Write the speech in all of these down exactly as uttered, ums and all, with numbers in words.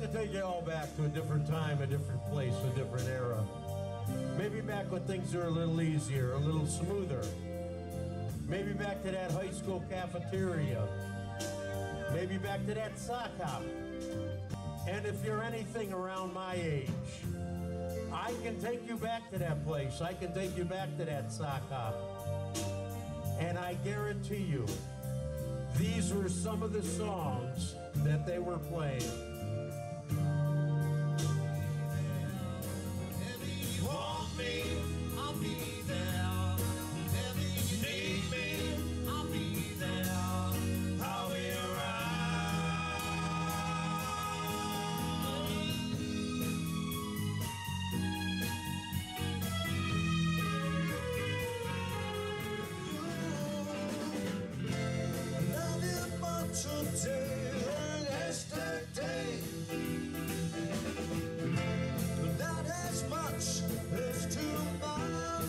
to take you all back to a different time, a different place, a different era. Maybe back when things are a little easier, a little smoother. Maybe back to that high school cafeteria. Maybe back to that sock hop. And if you're anything around my age, I can take you back to that place. I can take you back to that sock hop. And I guarantee you, these were some of the songs that they were playing. If you want me, I'll be there. If you need me, I'll be there. I'll be around. Love you for today and yesterday, but not as much as tomorrow.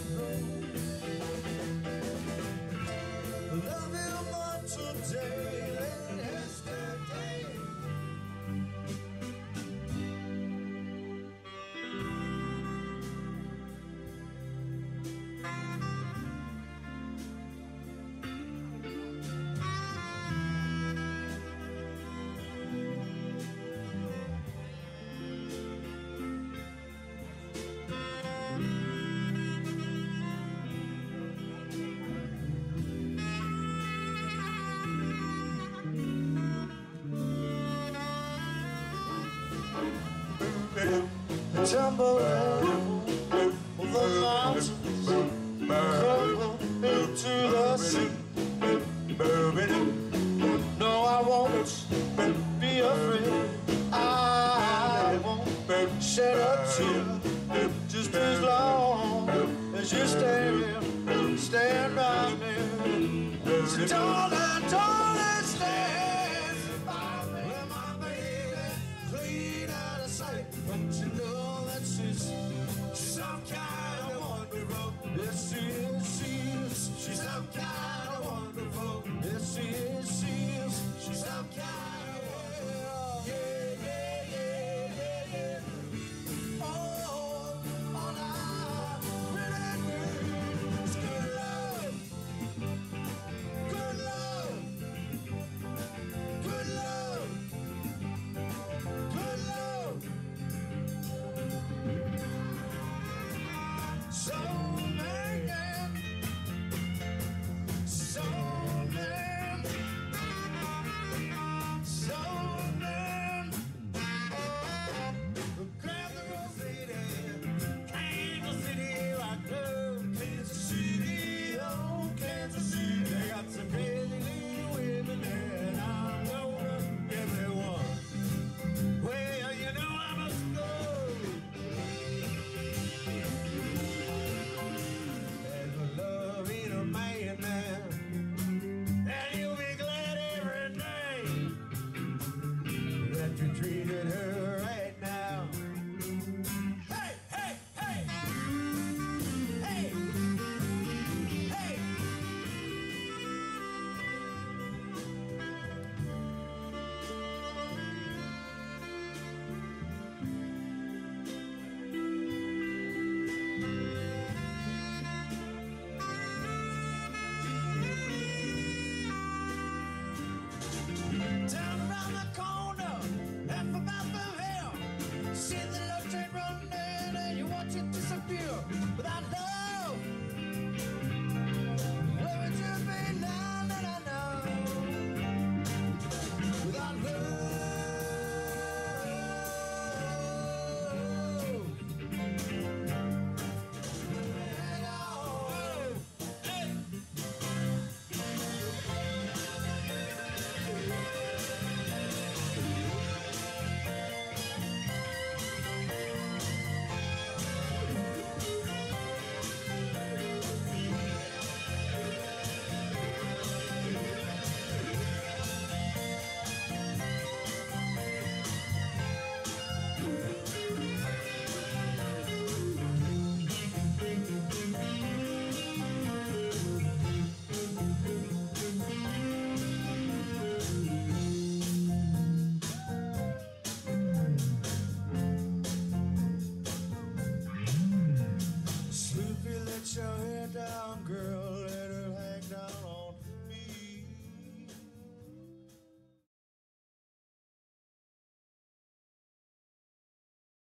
Love you for today and yesterday. Tumble over the mountains, crumble into the sea. No, I won't be afraid. I won't shed a tear just as long as you stand, stand by me. So don't